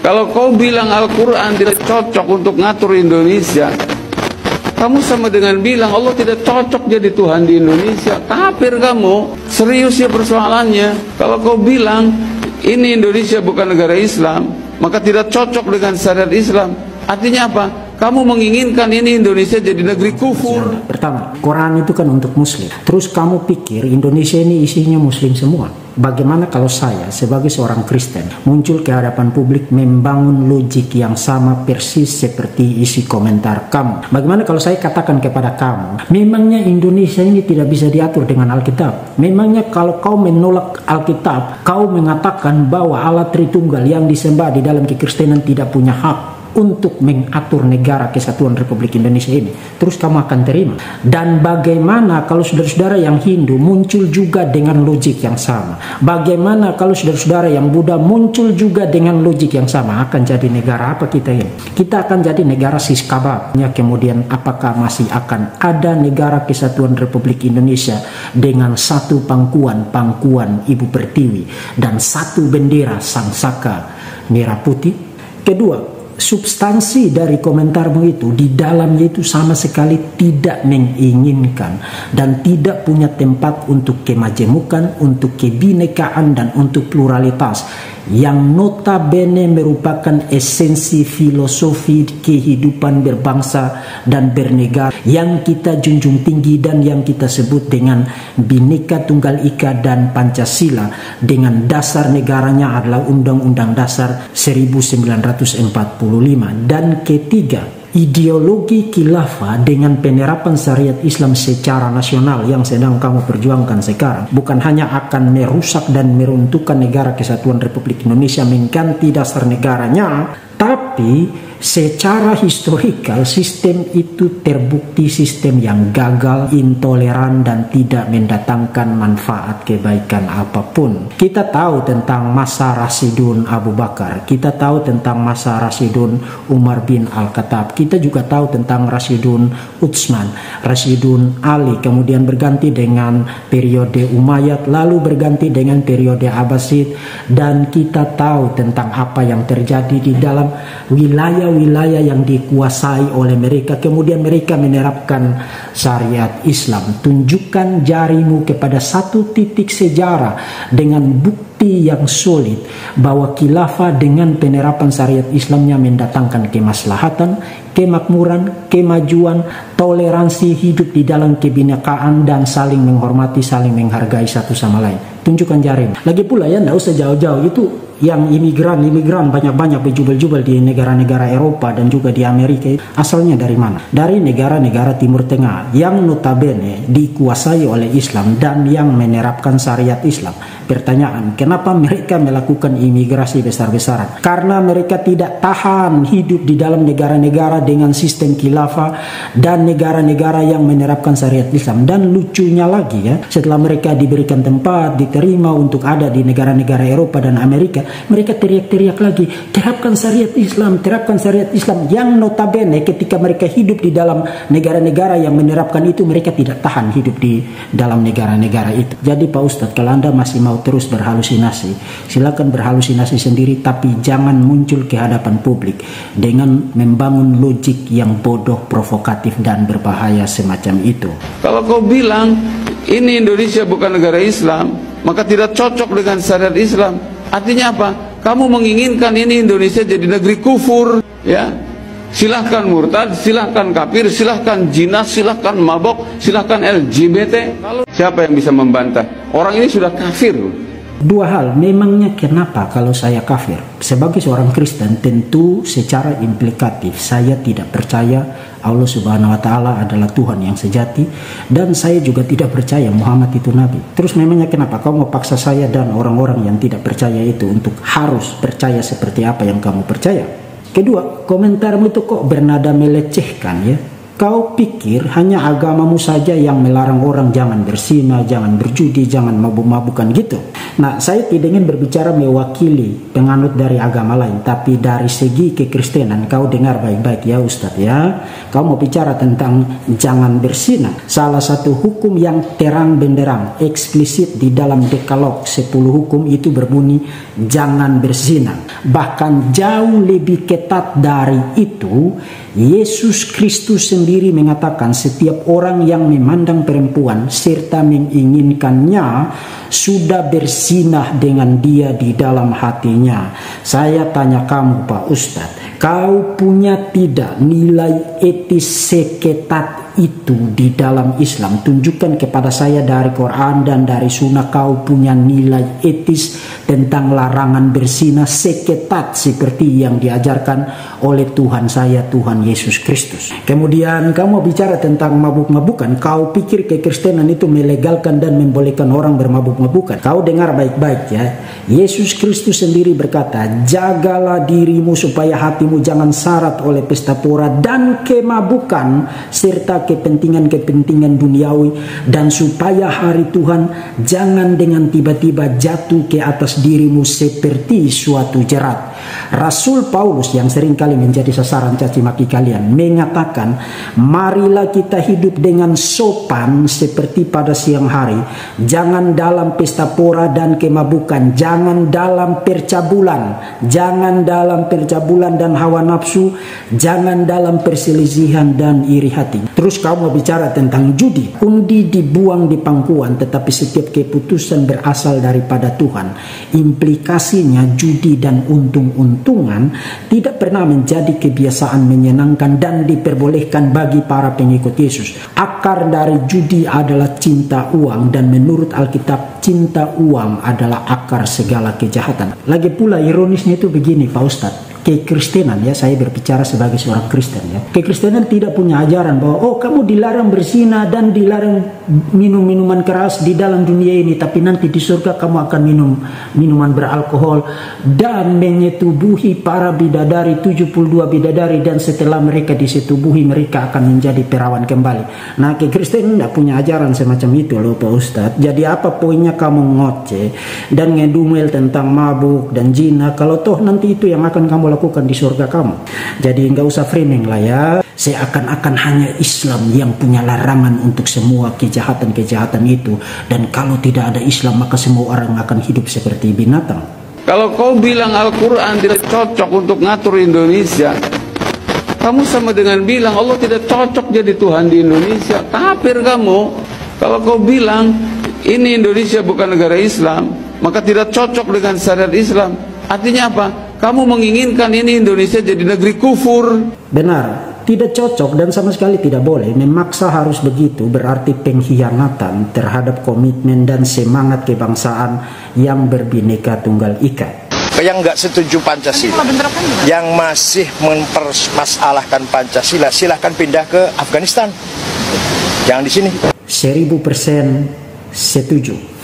Kalau kau bilang Al-Quran tidak cocok untuk ngatur Indonesia, kamu sama dengan bilang Allah tidak cocok jadi Tuhan di Indonesia. Kafir kamu. Serius ya persoalannya. Kalau kau bilang ini Indonesia bukan negara Islam, maka tidak cocok dengan syariat Islam. Artinya apa? Kamu menginginkan ini Indonesia jadi negeri kufur. Pertama, Quran itu kan untuk Muslim. Terus kamu pikir Indonesia ini isinya Muslim semua? Bagaimana kalau saya sebagai seorang Kristen muncul ke hadapan publik membangun logik yang sama persis seperti isi komentar kamu? Bagaimana kalau saya katakan kepada kamu, memangnya Indonesia ini tidak bisa diatur dengan Alkitab? Memangnya kalau kau menolak Alkitab, kau mengatakan bahwa Allah Tritunggal yang disembah di dalam kekristenan tidak punya hak untuk mengatur negara kesatuan Republik Indonesia ini, terus kamu akan terima? Dan bagaimana kalau saudara-saudara yang Hindu muncul juga dengan logik yang sama? Bagaimana kalau saudara-saudara yang Buddha muncul juga dengan logik yang sama? Akan jadi negara apa kita ini? Kita akan jadi negara siskabab. Kemudian apakah masih akan ada negara kesatuan Republik Indonesia dengan satu pangkuan Ibu Pertiwi dan satu bendera Sang Saka merah putih? Kedua, substansi dari komentarmu itu di dalamnya itu sama sekali tidak menginginkan dan tidak punya tempat untuk kemajemukan, untuk kebinekaan dan untuk pluralitas yang notabene merupakan esensi filosofi kehidupan berbangsa dan bernegara yang kita junjung tinggi dan yang kita sebut dengan Bhinneka Tunggal Ika dan Pancasila, dengan dasar negaranya adalah Undang-Undang Dasar 1945. Dan ketiga, ideologi khilafah dengan penerapan syariat Islam secara nasional yang sedang kamu perjuangkan sekarang bukan hanya akan merusak dan meruntuhkan negara kesatuan Republik Indonesia mengganti dasar negaranya, tapi secara historikal sistem itu terbukti sistem yang gagal, intoleran dan tidak mendatangkan manfaat kebaikan apapun. Kita tahu tentang masa Rasidun Abu Bakar, kita tahu tentang masa Rasidun Umar bin Al-Khattab, kita juga tahu tentang Rasidun Utsman, Rasidun Ali, kemudian berganti dengan periode Umayyad, lalu berganti dengan periode Abbasid, dan kita tahu tentang apa yang terjadi di dalam wilayah yang dikuasai oleh mereka. Kemudian mereka menerapkan syariat Islam. Tunjukkan jarimu kepada satu titik sejarah dengan bukti yang solid bahwa khilafah dengan penerapan syariat Islamnya mendatangkan kemaslahatan, kemakmuran, kemajuan, toleransi, hidup di dalam kebinekaan dan saling menghormati, saling menghargai satu sama lain. Tunjukkan jarimu. Lagi pula ya, tidak usah jauh-jauh, itu yang imigran banyak-banyak berjubel-jubel di negara-negara Eropa dan juga di Amerika, asalnya dari mana? Dari negara-negara Timur Tengah yang notabene dikuasai oleh Islam dan yang menerapkan syariat Islam. Pertanyaan, kenapa mereka melakukan imigrasi besar-besaran? Karena mereka tidak tahan hidup di dalam negara-negara dengan sistem khilafah dan negara-negara yang menerapkan syariat Islam. Dan lucunya lagi ya, setelah mereka diberikan tempat, diterima untuk ada di negara-negara Eropa dan Amerika, mereka teriak-teriak lagi, terapkan syariat Islam, terapkan syariat Islam, yang notabene ketika mereka hidup di dalam negara-negara yang menerapkan itu, mereka tidak tahan hidup di dalam negara-negara itu. Jadi Pak Ustadz, kalau Anda masih mau terus berhalusinasi, silakan berhalusinasi sendiri, tapi jangan muncul ke hadapan publik dengan membangun logik yang bodoh, provokatif dan berbahaya semacam itu. Kalau kau bilang ini Indonesia bukan negara Islam, maka tidak cocok dengan syariat Islam. Artinya apa? Kamu menginginkan ini Indonesia jadi negeri kufur, ya. Silahkan murtad, silahkan kafir, silahkan jinas, silahkan mabok, silahkan LGBT. Lalu siapa yang bisa membantah? Orang ini sudah kafir. Dua hal, memangnya kenapa kalau saya kafir? Sebagai seorang Kristen, tentu secara implikatif saya tidak percaya Allah Subhanahu wa Ta'ala adalah Tuhan yang sejati, dan saya juga tidak percaya Muhammad itu Nabi. Terus memangnya kenapa kamu mau paksa saya dan orang-orang yang tidak percaya itu untuk harus percaya seperti apa yang kamu percaya? Kedua, komentarmu itu kok bernada melecehkan ya. Kau pikir hanya agamamu saja yang melarang orang jangan berzina, jangan berjudi, jangan mabuk-mabukan gitu? Nah, saya tidak ingin berbicara mewakili penganut dari agama lain, tapi dari segi kekristenan, kau dengar baik-baik ya Ustadz ya. Kau mau bicara tentang jangan berzina. Salah satu hukum yang terang benderang, eksplisit di dalam Dekalog 10 hukum itu berbunyi jangan berzina. Bahkan jauh lebih ketat dari itu, Yesus Kristus sendiri mengatakan setiap orang yang memandang perempuan serta menginginkannya sudah berzinah dengan dia di dalam hatinya. Saya tanya kamu Pak Ustadz, kau punya tidak nilai etis seketat itu di dalam Islam? Tunjukkan kepada saya dari Quran dan dari Sunnah kau punya nilai etis tentang larangan berzina seketat seperti yang diajarkan oleh Tuhan saya, Tuhan Yesus Kristus. Kemudian kamu bicara tentang mabuk-mabukan. Kau pikir kekristenan itu melegalkan dan membolehkan orang bermabuk-mabukan? Kau dengar baik-baik ya. Yesus Kristus sendiri berkata, jagalah dirimu supaya hatimu jangan syarat oleh pesta pora dan kemabukan serta kepentingan-kepentingan duniawi, dan supaya hari Tuhan jangan dengan tiba-tiba jatuh ke atas dirimu seperti suatu jerat. Rasul Paulus yang seringkali menjadi sasaran caci maki kalian mengatakan, marilah kita hidup dengan sopan seperti pada siang hari, jangan dalam pesta pora dan kemabukan, jangan dalam percabulan, jangan dalam percabulan dan hawa nafsu, jangan dalam perselisihan dan iri hati. Terus kamu bicara tentang judi. Undi dibuang di pangkuan, tetapi setiap keputusan berasal daripada Tuhan. Implikasinya judi dan untung-untungan tidak pernah menjadi kebiasaan menyenangkan dan diperbolehkan bagi para pengikut Yesus. Akar dari judi adalah cinta uang, dan menurut Alkitab cinta uang adalah akar segala kejahatan. Lagi pula ironisnya itu begini Pak Ustadz, kekristenan ya, saya berbicara sebagai seorang Kristen ya. Kekristenan tidak punya ajaran bahwa oh kamu dilarang berzina dan dilarang minum minuman keras di dalam dunia ini, tapi nanti di surga kamu akan minum minuman beralkohol dan menyetubuhi para bidadari, 72 bidadari, dan setelah mereka disetubuhi mereka akan menjadi perawan kembali. Nah, kekristenan tidak punya ajaran semacam itu loh Pak Ustadz. Jadi apa poinnya kamu ngoceh dan ngedumel tentang mabuk dan zina kalau toh nanti itu yang akan kamu lakukan di surga kamu? Jadi nggak usah framing lah ya, seakan-akan hanya Islam yang punya larangan untuk semua kejahatan-kejahatan itu, dan kalau tidak ada Islam maka semua orang akan hidup seperti binatang. Kalau kau bilang Al-Quran tidak cocok untuk ngatur Indonesia, kamu sama dengan bilang Allah tidak cocok jadi Tuhan di Indonesia. Kafir kamu. Kalau kau bilang ini Indonesia bukan negara Islam, maka tidak cocok dengan syariat Islam. Artinya apa? Kamu menginginkan ini Indonesia jadi negeri kufur. Benar, tidak cocok dan sama sekali tidak boleh. Memaksa harus begitu berarti pengkhianatan terhadap komitmen dan semangat kebangsaan yang berbineka tunggal ika. Yang nggak setuju Pancasila, yang masih mempermasalahkan Pancasila, silahkan pindah ke Afghanistan. Jangan di sini. 1000% setuju.